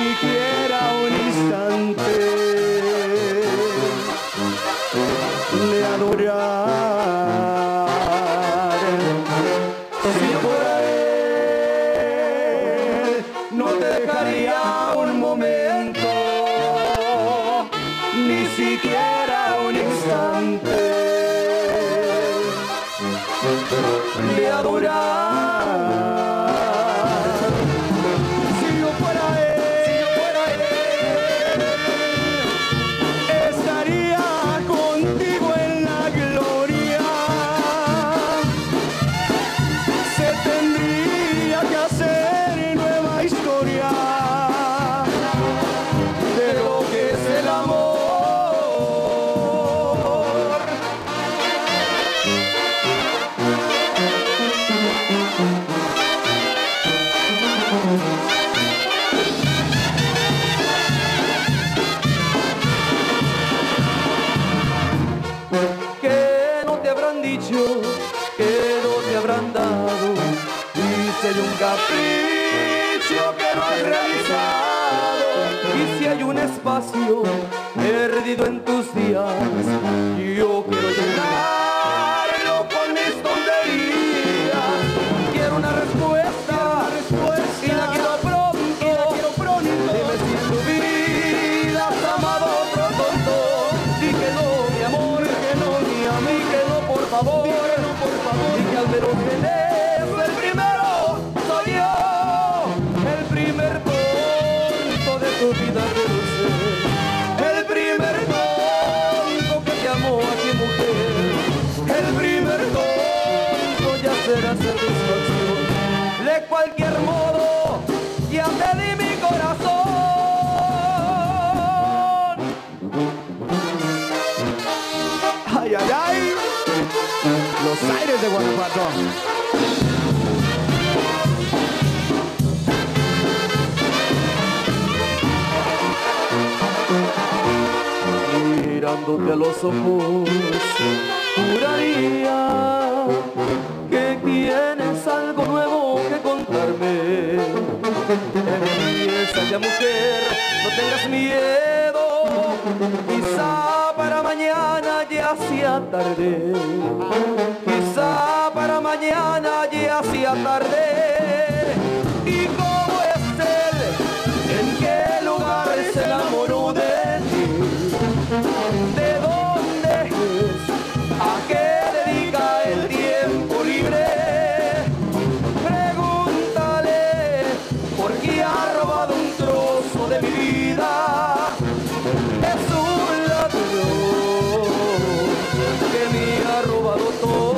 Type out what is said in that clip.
siquiera un instante de adorar. Si yo fuera él, no te dejaría un momento, ni siquiera un instante de adorar. Si yo fuera él, estaría contigo en la gloria. Se tendría que hacer nueva historia de lo que es el amor. Que no te habrán dicho, que no te habrán dado, y si hay un capricho que no has realizado, y si hay un espacio perdido en tus días, yo quiero llenarlo con mis tonterías. Quiero una respuesta, y la quiero pronto. Dime si en tu vida has amado a otro tonto. Di que no, mi amor, que no, ni a mí, que no, por favor. Di que no, por favor. Y que al menos que eres el primero, soy yo, el primer tonto de tu vida, quiero ser. El primer tonto que te amó a ti, mujer. El primer tonto ya será satisfacción. De cualquier modo, ya te di mi corazón. Ay, ay, ay. Los aires de Guanajuato. Mirándote a los ojos, juraría que tienes algo nuevo que contarme. Empieza ya, mujer, no tengas miedo. Quizá para mañana ya sea tarde. Quizá para mañana ya sea tarde. ¿Y cómo es él? ¿En qué lugar se enamoró de ti? ¿De dónde es? ¿A qué dedica el tiempo libre? Pregúntale, porque ha robado un trozo de mi vida. Es un ladrón que me ha robado todo.